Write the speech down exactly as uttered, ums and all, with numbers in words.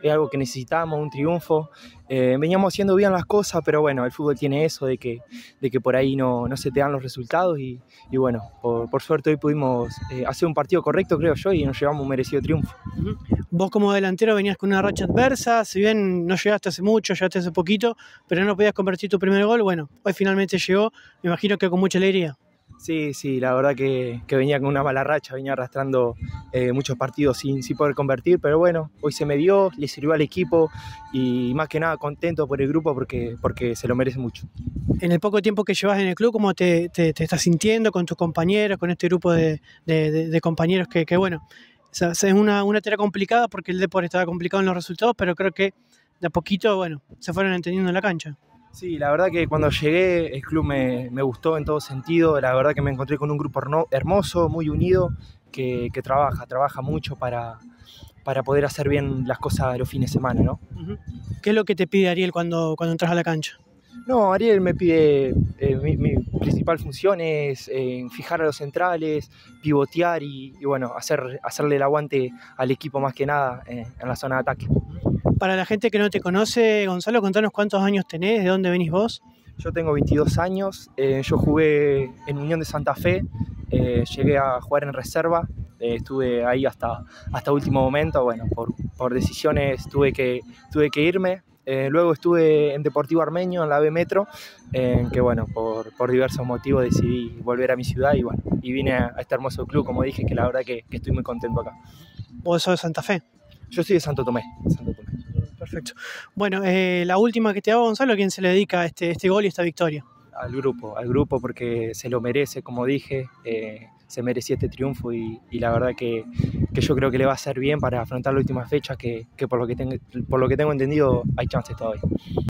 es algo que necesitamos, un triunfo. Eh, veníamos haciendo bien las cosas, pero bueno, el fútbol tiene eso de que, de que por ahí no, no se te dan los resultados y, y bueno, por, por suerte hoy pudimos eh, hacer un partido correcto, creo yo, y nos llevamos un merecido triunfo. Vos como delantero venías con una racha adversa, si bien no llegaste hace mucho, llegaste hace poquito, pero no podías convertir tu primer gol, bueno, hoy finalmente llegó, me imagino que con mucha alegría. Sí, sí, la verdad que, que venía con una mala racha, venía arrastrando eh, muchos partidos sin, sin poder convertir, pero bueno, hoy se me dio, le sirvió al equipo y más que nada contento por el grupo porque, porque se lo merece mucho. En el poco tiempo que llevas en el club, ¿cómo te, te, te estás sintiendo con tus compañeros, con este grupo de, de, de, de compañeros que, que bueno, es una, una tarea complicada porque el deporte estaba complicado en los resultados, pero creo que de a poquito, bueno, se fueron entendiendo en la cancha? Sí, la verdad que cuando llegué el club me, me gustó en todo sentido, la verdad que me encontré con un grupo hermoso, muy unido, que, que trabaja, trabaja mucho para, para poder hacer bien las cosas los fines de semana, ¿no? ¿Qué es lo que te pide Ariel cuando, cuando entras a la cancha? No, Ariel me pide, eh, mi, mi principal función es eh, fijar a los centrales, pivotear y, y bueno, hacer, hacerle el aguante al equipo más que nada eh, en la zona de ataque. Para la gente que no te conoce, Gonzalo, contanos cuántos años tenés, de dónde venís vos. Yo tengo veintidós años, eh, yo jugué en Unión de Santa Fe, eh, llegué a jugar en reserva, eh, estuve ahí hasta, hasta último momento, bueno, por, por decisiones tuve que, tuve que irme. Eh, luego estuve en Deportivo Armenio, en la B Metro, en eh, que bueno, por, por diversos motivos decidí volver a mi ciudad y bueno, y vine a, a este hermoso club, como dije, que la verdad que, que estoy muy contento acá. ¿Vos sos de Santa Fe? Yo soy de Santo Tomé, Santo Tomé. Perfecto. Bueno, eh, la última que te hago, Gonzalo, ¿a quién se le dedica este, este gol y esta victoria? Al grupo, al grupo porque se lo merece, como dije, eh, se merecía este triunfo y, y la verdad que, que yo creo que le va a hacer bien para afrontar la última fecha que, que por, lo que tengo, por lo que tengo entendido hay chances todavía.